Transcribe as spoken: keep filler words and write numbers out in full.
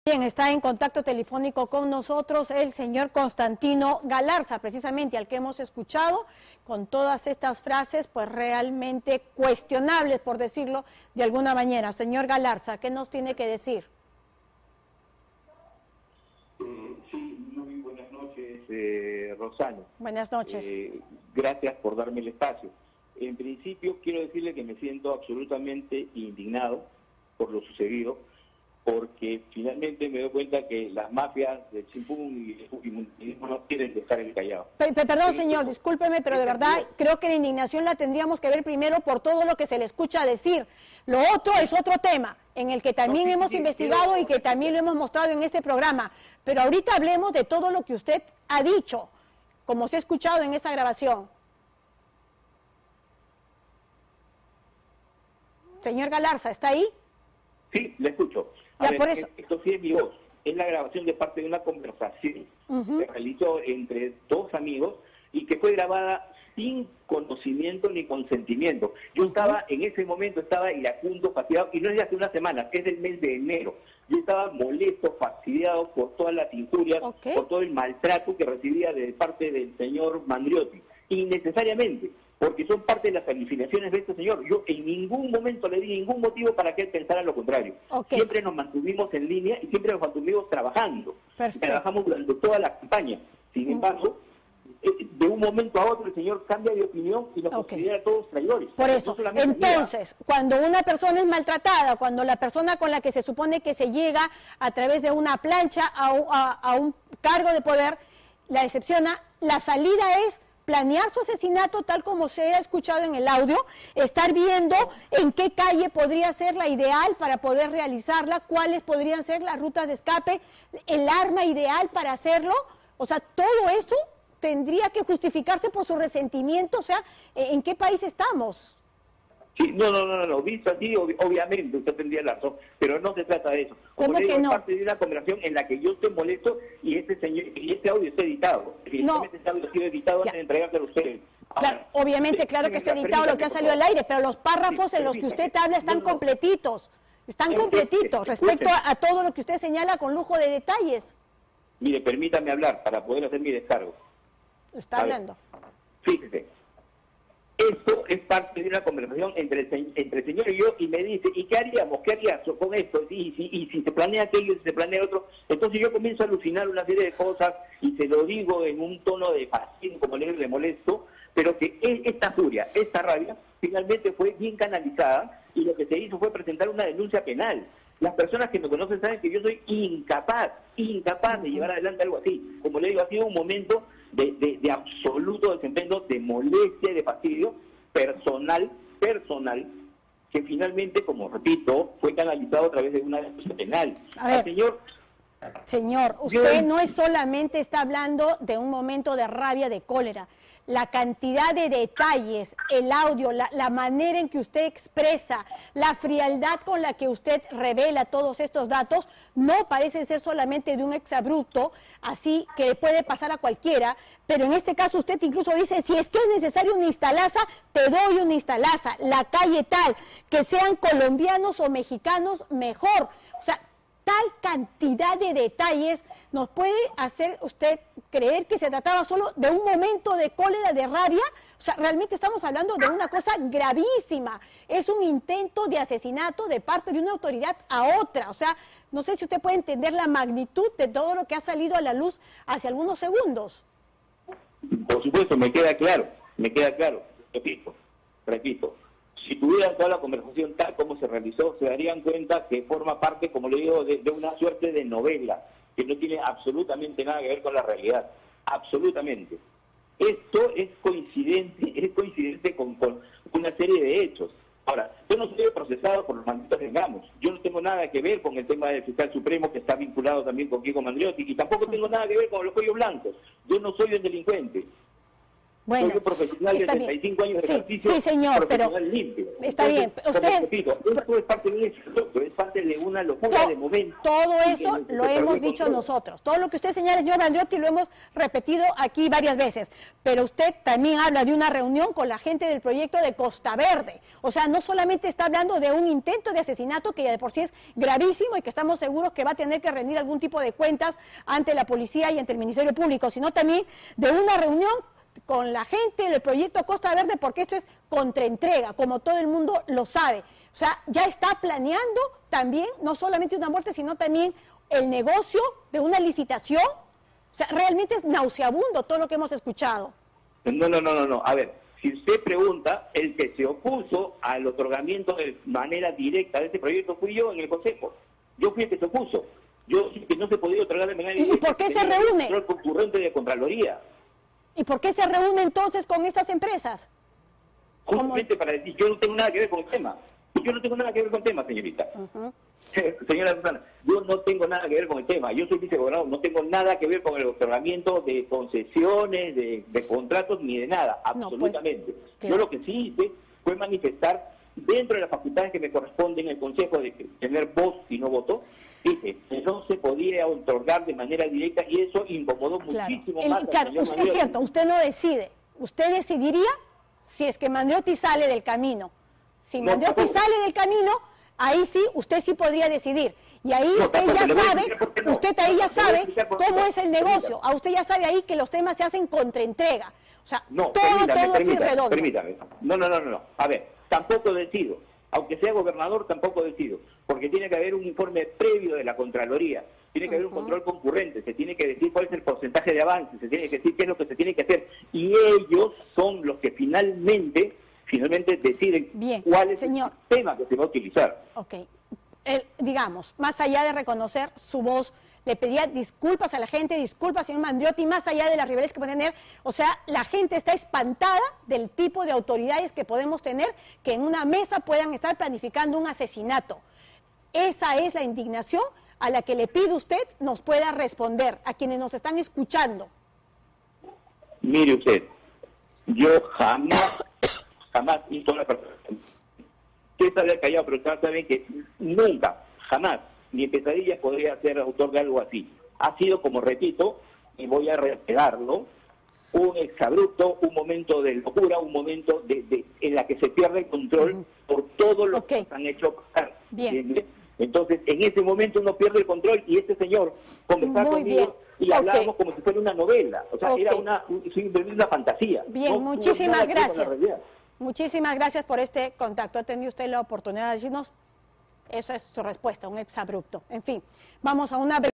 Bien, está en contacto telefónico con nosotros el señor Constantino Galarza, precisamente al que hemos escuchado con todas estas frases, pues realmente cuestionables, por decirlo de alguna manera. Señor Galarza, ¿qué nos tiene que decir? Eh, sí, muy buenas noches, eh, Rosana. Buenas noches. Eh, gracias por darme el espacio. En principio, quiero decirle que me siento absolutamente indignado por lo sucedido, porque finalmente me doy cuenta que las mafias de Chimpún y el Fujimorismo no quieren dejar el Callao. P Perdón, señor, discúlpeme, pero de verdad creo que la indignación la tendríamos que ver primero por todo lo que se le escucha decir. Lo otro es otro tema, en el que también no, sí, hemos sí, investigado quiero... y que también lo hemos mostrado en este programa. Pero ahorita hablemos de todo lo que usted ha dicho, como se ha escuchado en esa grabación. Señor Galarza, ¿está ahí? Sí, le escucho. A Ya, ver, por eso. Esto sí es mi voz. Es la grabación de parte de una conversación uh-huh. que realizó entre dos amigos y que fue grabada sin conocimiento ni consentimiento. Yo uh-huh. estaba, en ese momento estaba iracundo, fastidiado, y no es de hace una semana, es del mes de enero. Yo estaba molesto, fastidiado por todas las injurias, okay. por todo el maltrato que recibía de parte del señor Mandriotti, innecesariamente, porque son parte de las calificaciones de este señor. Yo en ningún momento le di ningún motivo para que él pensara lo contrario. Okay. Siempre nos mantuvimos en línea y siempre nos mantuvimos trabajando. Perfecto. Trabajamos durante toda la campaña. Sin embargo, de un momento a otro el señor cambia de opinión y nos okay. considera a todos traidores. Por eso, no entonces, mira, cuando una persona es maltratada, cuando la persona con la que se supone que se llega a través de una plancha a, a, a un cargo de poder, la decepciona, la salida es planear su asesinato tal como se ha escuchado en el audio, estar viendo en qué calle podría ser la ideal para poder realizarla, cuáles podrían ser las rutas de escape, el arma ideal para hacerlo. O sea, todo eso tendría que justificarse por su resentimiento. O sea, ¿en qué país estamos? Sí, no, no, no, no, visto así, ob obviamente usted tendría la razón, pero no se trata de eso. Como ¿Cómo le digo, que no? Es parte de una conversación en la que yo estoy molesto y este señor y este audio está editado. Evidentemente no. Este audio ha sido editado ya. antes de entregárselo a ustedes. Ahora, claro, obviamente, claro que está editado lo que ha salido al aire, pero los párrafos sí, en los que usted habla están no, no. completitos, están es, completitos es, es, respecto a, a todo lo que usted señala con lujo de detalles. Mire, permítame hablar para poder hacer mi descargo. Está a hablando. Ver, fíjese. Esto es parte de una conversación entre el, entre el señor y yo, y me dice, ¿y qué haríamos? ¿Qué harías con esto? Y si, y si se planea aquello, y si se planea otro. Entonces yo comienzo a alucinar una serie de cosas y se lo digo en un tono de fastidio, como le, le molesto, pero que esta furia, esta rabia, finalmente fue bien canalizada y lo que se hizo fue presentar una denuncia penal. Las personas que me conocen saben que yo soy incapaz, incapaz de llevar adelante algo así. Como le digo, ha sido un momento de, de, de absoluto desempeño, de molestia y de fastidio personal, personal, que finalmente, como repito, fue canalizado a través de una denuncia penal. A ver, señor, señor, usted no es solamente está hablando de un momento de rabia, de cólera. La cantidad de detalles, el audio, la, la manera en que usted expresa, la frialdad con la que usted revela todos estos datos, no parecen ser solamente de un exabrupto, así que le puede pasar a cualquiera, pero en este caso usted incluso dice, si es que es necesario una instalaza, te doy una instalaza, la calle tal, que sean colombianos o mexicanos, mejor. O sea, tal cantidad de detalles nos puede hacer usted creer que se trataba solo de un momento de cólera, de rabia. O sea, realmente estamos hablando de una cosa gravísima. Es un intento de asesinato de parte de una autoridad a otra. O sea, no sé si usted puede entender la magnitud de todo lo que ha salido a la luz hace algunos segundos. Por supuesto, me queda claro, me queda claro. Repito, repito. Si tuvieran toda la conversación tal como se realizó, se darían cuenta que forma parte, como le digo, de, de una suerte de novela, que no tiene absolutamente nada que ver con la realidad. Absolutamente. Esto es coincidente, es coincidente con, con una serie de hechos. Ahora, yo no soy procesado por los malditos vengamos. Yo no tengo nada que ver con el tema del fiscal supremo, que está vinculado también con Kiko Mandriotti, y tampoco tengo nada que ver con los cuellos blancos. Yo no soy un delincuente. Bueno, soy un profesional de treinta y cinco años de sí, ejercicio, sí, señor, pero limpio. está Entonces, bien. Usted, repito, esto es parte de un exitoso, es parte de una locura to, de momento. Todo eso lo hemos dicho control. nosotros. Todo lo que usted señala, señor Mandriotti, lo hemos repetido aquí varias veces. Pero usted también habla de una reunión con la gente del proyecto de Costa Verde. O sea, no solamente está hablando de un intento de asesinato que ya de por sí es gravísimo y que estamos seguros que va a tener que rendir algún tipo de cuentas ante la policía y ante el Ministerio Público, sino también de una reunión con la gente del proyecto Costa Verde, porque esto es contraentrega, como todo el mundo lo sabe. O sea, ya está planeando también, no solamente una muerte, sino también el negocio de una licitación. O sea, realmente es nauseabundo todo lo que hemos escuchado. No, no, no, no, no. A ver, si usted pregunta, el que se opuso al otorgamiento de manera directa de este proyecto fui yo en el Consejo. Yo fui el que se opuso. Yo dije que no se podía otorgar de manera directa. ¿Y por qué se reúne? El concurrente de Contraloría. ¿Y por qué se reúne entonces con estas empresas? Justamente para decir, yo no tengo nada que ver con el tema. Yo no tengo nada que ver con el tema, señorita. Uh-huh. Señora Susana, yo no tengo nada que ver con el tema. Yo soy vicegobernador, no tengo nada que ver con el otorgamiento de concesiones, de, de contratos, ni de nada, absolutamente. No, pues, claro. Yo lo que sí hice fue manifestar, dentro de las facultades que me corresponden en el Consejo de tener voz y no voto, dije que no se podía otorgar de manera directa y eso incomodó claro. muchísimo el, más. Claro, usted, es cierto, usted no decide. Usted decidiría si es que Mandriotti sale del camino. Si no, Mandriotti tampoco. sale del camino, ahí sí, usted sí podría decidir. Y ahí no, usted ya sabe, no. usted ahí ya sabe cómo es el negocio. A usted ya sabe ahí que los temas se hacen contra entrega. O sea, no, todo, permítame, todo permítame, es irredondo. Permítame. No, no, no, no. A ver, tampoco decido. Aunque sea gobernador, tampoco decido, porque tiene que haber un informe previo de la Contraloría, tiene que haber uh-huh. un control concurrente, se tiene que decir cuál es el porcentaje de avance, se tiene que decir qué es lo que se tiene que hacer, y ellos son los que finalmente, finalmente deciden Bien, cuál es señor. el sistema que se va a utilizar. Ok, el, digamos, más allá de reconocer su voz, le pedía disculpas a la gente, disculpas, señor Mandriotti, más allá de las rivalidades que puede tener. O sea, la gente está espantada del tipo de autoridades que podemos tener que en una mesa puedan estar planificando un asesinato. Esa es la indignación a la que le pido usted nos pueda responder, a quienes nos están escuchando. Mire usted, yo jamás, jamás, y toda la persona, usted sabe callado, pero ustedes saben que nunca, jamás, ni en pesadilla podría ser autor de algo así. Ha sido, como repito, y voy a reiterarlo, un exabrupto, un momento de locura, un momento de, de, en la que se pierde el control uh-huh. por todo lo okay. que nos han hecho pasar. Bien. Entonces, en ese momento uno pierde el control y este señor conversaba conmigo bien. y okay. hablábamos como si fuera una novela. O sea, okay. era una, una fantasía. Bien, no, muchísimas gracias. Muchísimas gracias por este contacto. Ha tenido usted la oportunidad de decirnos. Esa es su respuesta, un exabrupto. En fin, vamos a una